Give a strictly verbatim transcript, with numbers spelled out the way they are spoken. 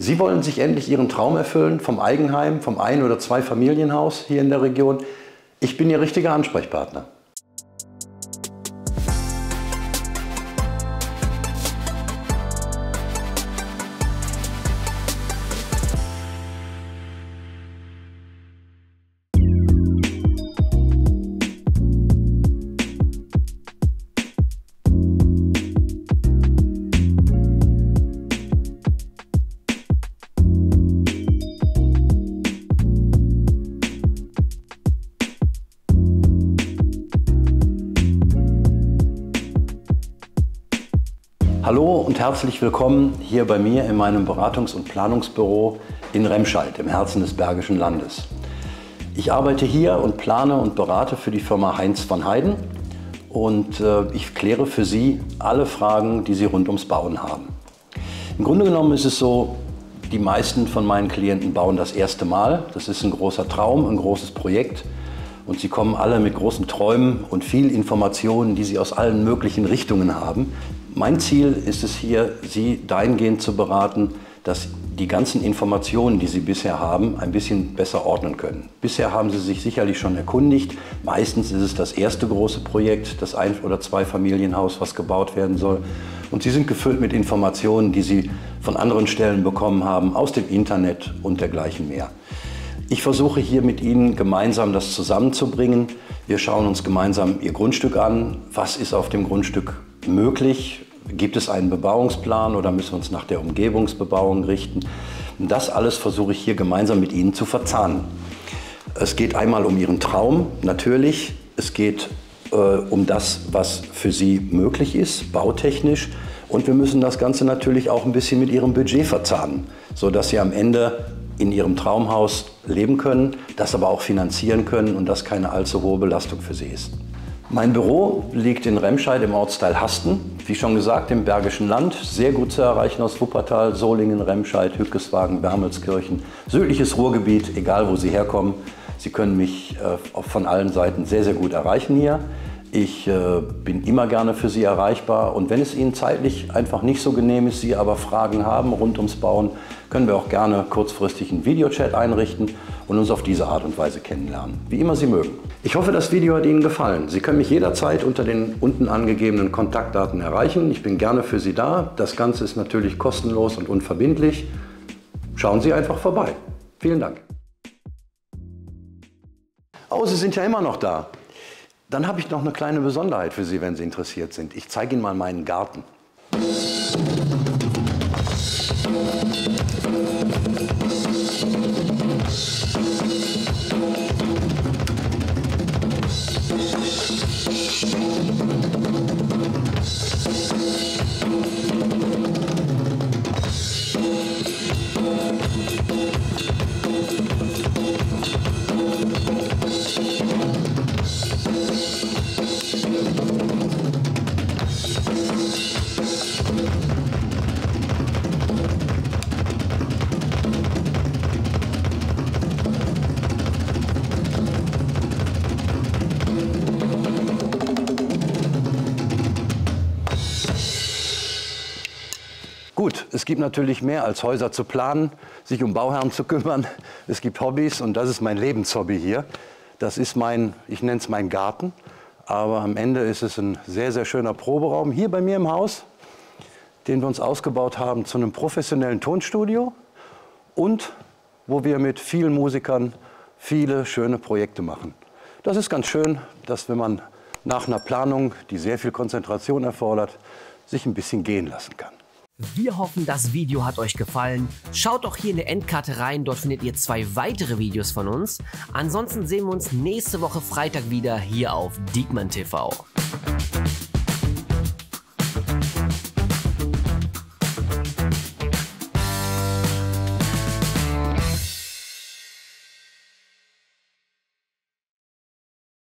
Sie wollen sich endlich Ihren Traum erfüllen vom Eigenheim, vom Ein- oder Zweifamilienhaus hier in der Region. Ich bin Ihr richtiger Ansprechpartner. Hallo und herzlich willkommen hier bei mir in meinem Beratungs- und Planungsbüro in Remscheid, im Herzen des Bergischen Landes. Ich arbeite hier und plane und berate für die Firma Heinz van Heiden und äh, ich kläre für Sie alle Fragen, die Sie rund ums Bauen haben. Im Grunde genommen ist es so, die meisten von meinen Klienten bauen das erste Mal. Das ist ein großer Traum, ein großes Projekt. Und sie kommen alle mit großen Träumen und viel Informationen, die sie aus allen möglichen Richtungen haben. Mein Ziel ist es hier, Sie dahingehend zu beraten, dass die ganzen Informationen, die Sie bisher haben, ein bisschen besser ordnen können. Bisher haben Sie sich sicherlich schon erkundigt. Meistens ist es das erste große Projekt, das Ein- oder Zweifamilienhaus, was gebaut werden soll. Und Sie sind gefüllt mit Informationen, die Sie von anderen Stellen bekommen haben, aus dem Internet und dergleichen mehr. Ich versuche hier mit Ihnen gemeinsam das zusammenzubringen. Wir schauen uns gemeinsam Ihr Grundstück an. Was ist auf dem Grundstück möglich? Gibt es einen Bebauungsplan oder müssen wir uns nach der Umgebungsbebauung richten? Das alles versuche ich hier gemeinsam mit Ihnen zu verzahnen. Es geht einmal um Ihren Traum, natürlich. Es geht äh, um das, was für Sie möglich ist, bautechnisch. Und wir müssen das Ganze natürlich auch ein bisschen mit Ihrem Budget verzahnen, sodass Sie am Ende in Ihrem Traumhaus leben können, das aber auch finanzieren können und das keine allzu hohe Belastung für Sie ist. Mein Büro liegt in Remscheid im Ortsteil Hasten, wie schon gesagt, im Bergischen Land, sehr gut zu erreichen aus Wuppertal, Solingen, Remscheid, Hückeswagen, Wermelskirchen, südliches Ruhrgebiet, egal wo Sie herkommen. Sie können mich äh, von allen Seiten sehr, sehr gut erreichen hier. Ich äh, bin immer gerne für Sie erreichbar und wenn es Ihnen zeitlich einfach nicht so genehm ist, Sie aber Fragen haben rund ums Bauen, können wir auch gerne kurzfristig einen Videochat einrichten und uns auf diese Art und Weise kennenlernen, wie immer Sie mögen. Ich hoffe, das Video hat Ihnen gefallen. Sie können mich jederzeit unter den unten angegebenen Kontaktdaten erreichen. Ich bin gerne für Sie da. Das Ganze ist natürlich kostenlos und unverbindlich. Schauen Sie einfach vorbei. Vielen Dank. Oh, Sie sind ja immer noch da. Dann habe ich noch eine kleine Besonderheit für Sie, wenn Sie interessiert sind. Ich zeige Ihnen mal meinen Garten. Gut, es gibt natürlich mehr als Häuser zu planen, sich um Bauherren zu kümmern. Es gibt Hobbys und das ist mein Lebenshobby hier. Das ist mein, ich nenne es mein Garten, aber am Ende ist es ein sehr, sehr schöner Proberaum hier bei mir im Haus, den wir uns ausgebaut haben zu einem professionellen Tonstudio und wo wir mit vielen Musikern viele schöne Projekte machen. Das ist ganz schön, dass wenn man nach einer Planung, die sehr viel Konzentration erfordert, sich ein bisschen gehen lassen kann. Wir hoffen, das Video hat euch gefallen. Schaut doch hier in der Endkarte rein, dort findet ihr zwei weitere Videos von uns. Ansonsten sehen wir uns nächste Woche Freitag wieder hier auf Diekmann T V.